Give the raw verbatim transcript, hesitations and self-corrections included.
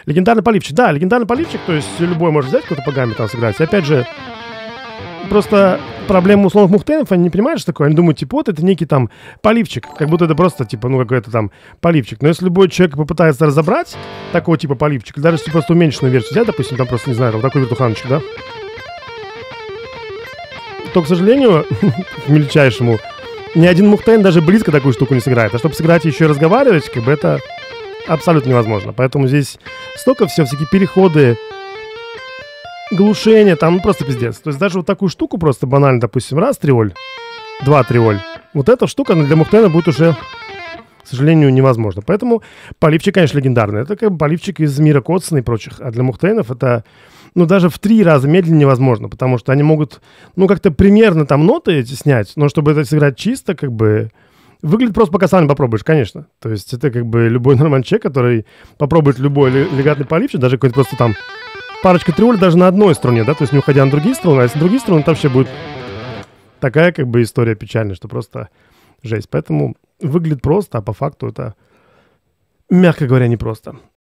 Легендарный поливчик. Да, легендарный поливчик, то есть любой может взять какой-то по гамме там сыграть. И опять же, просто проблема условных мухтенов, они не понимают, что такое. Они думают, типа, вот это некий там поливчик. Как будто это просто, типа, ну, какой-то там поливчик. Но если любой человек попытается разобрать такого типа поливчик, даже если просто уменьшенную версию взять, допустим, там просто, не знаю, там такой вертуханочек, да, то, к сожалению, к мельчайшему, ни один мухтен даже близко такую штуку не сыграет. А чтобы сыграть и еще и разговаривать, как бы это абсолютно невозможно. Поэтому здесь столько всего, всякие переходы, глушение, там ну, просто пиздец. То есть даже вот такую штуку просто банально, допустим, раз триоль, два триоль. Вот эта штука для мухтена будет уже, к сожалению, невозможно. Поэтому поливчик, конечно, легендарный. Это как бы поливчик из мира Котсона и прочих. А для мухтенов это, ну, даже в три раза медленнее невозможно, потому что они могут, ну, как-то примерно там ноты эти снять, но чтобы это сыграть чисто, как бы, выглядит просто, пока сам не попробуешь, конечно. То есть это как бы любой нормальный человек, который попробует любой легатный поливчик, даже какой-то просто там парочка триоль даже на одной струне, да, то есть не уходя на другие струны, а если на другие струны, там вообще будет такая как бы история печальная, что просто жесть. Поэтому выглядит просто, а по факту это, мягко говоря, непросто.